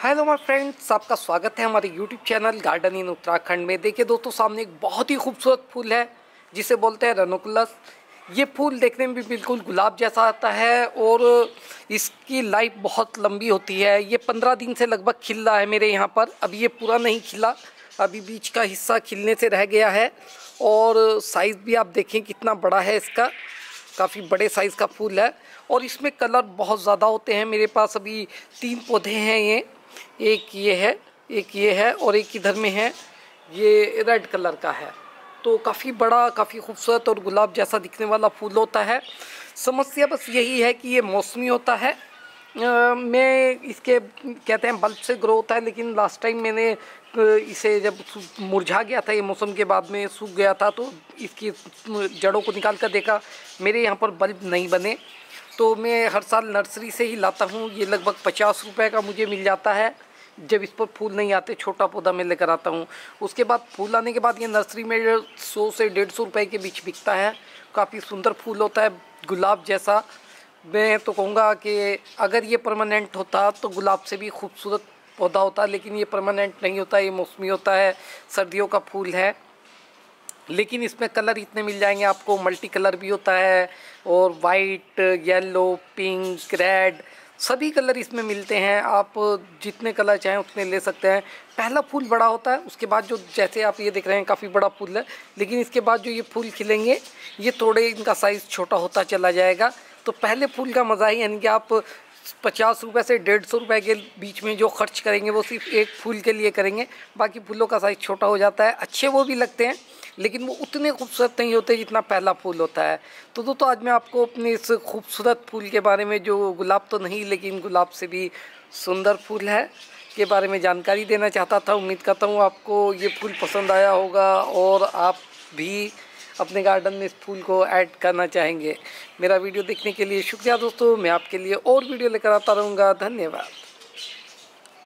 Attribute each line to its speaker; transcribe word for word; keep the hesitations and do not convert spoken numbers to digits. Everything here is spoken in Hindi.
Speaker 1: हेलो माय फ्रेंड्स, आपका स्वागत है हमारे YouTube channel garden in Uttarakhand में। देखिए दोस्तों, सामने एक बहुत ही खूबसूरत फूल है जिसे बोलते हैं रनोकुलस। ये फूल देखने में भी बिल्कुल गुलाब जैसा आता है और इसकी लाइफ बहुत लंबी होती है। ये पंद्रह दिन से लगभग खिल रहा है मेरे यहाँ पर। अभी ये पूरा नहीं खिला, अभी बीच का हिस्सा खिलने से रह गया है। और साइज़ भी आप देखें कितना बड़ा है इसका, काफ़ी बड़े साइज़ का फूल है। और इसमें कलर बहुत ज़्यादा होते हैं। मेरे पास अभी तीन पौधे हैं, ये एक ये है, एक ये है और एक इधर में है, ये रेड कलर का है। तो काफ़ी बड़ा, काफ़ी खूबसूरत और गुलाब जैसा दिखने वाला फूल होता है। समस्या बस यही है कि ये मौसमी होता है। आ, मैं इसके कहते हैं बल्ब से ग्रो होता है, लेकिन लास्ट टाइम मैंने इसे जब मुरझा गया था, ये मौसम के बाद में सूख गया था, तो इसकी जड़ों को निकाल कर देखा, मेरे यहाँ पर बल्ब नहीं बने। तो मैं हर साल नर्सरी से ही लाता हूँ। ये लगभग पचास रुपए का मुझे मिल जाता है जब इस पर फूल नहीं आते। छोटा पौधा मैं लेकर आता हूँ। उसके बाद फूल आने के बाद ये नर्सरी में सौ से डेढ़ सौ रुपये के बीच बिकता है। काफ़ी सुंदर फूल होता है, गुलाब जैसा। मैं तो कहूँगा कि अगर ये परमानेंट होता तो गुलाब से भी खूबसूरत पौधा होता, लेकिन ये परमानेंट नहीं होता, ये मौसमी होता है, सर्दियों का फूल है। लेकिन इसमें कलर इतने मिल जाएंगे आपको, मल्टी कलर भी होता है और वाइट, येलो, पिंक, रेड, सभी कलर इसमें मिलते हैं। आप जितने कलर चाहें उतने ले सकते हैं। पहला फूल बड़ा होता है, उसके बाद जो जैसे आप ये देख रहे हैं काफ़ी बड़ा फूल है, लेकिन इसके बाद जो ये फूल खिलेंगे ये थोड़े इनका साइज़ छोटा होता चला जाएगा। तो पहले फूल का मज़ा ही, यानी कि आप पचास रुपये से डेढ़ सौ रुपये के बीच में जो खर्च करेंगे वो सिर्फ एक फूल के लिए करेंगे। बाकी फूलों का साइज़ छोटा हो जाता है। अच्छे वो भी लगते हैं, लेकिन वो उतने खूबसूरत नहीं होते जितना पहला फूल होता है। तो दोस्तों, आज मैं आपको अपने इस खूबसूरत फूल के बारे में, जो गुलाब तो नहीं लेकिन गुलाब से भी सुंदर फूल है, के बारे में जानकारी देना चाहता था। उम्मीद करता हूँ आपको ये फूल पसंद आया होगा और आप भी अपने गार्डन में इस फूल को ऐड करना चाहेंगे। मेरा वीडियो देखने के लिए शुक्रिया दोस्तों। मैं आपके लिए और वीडियो लेकर आता रहूँगा। धन्यवाद।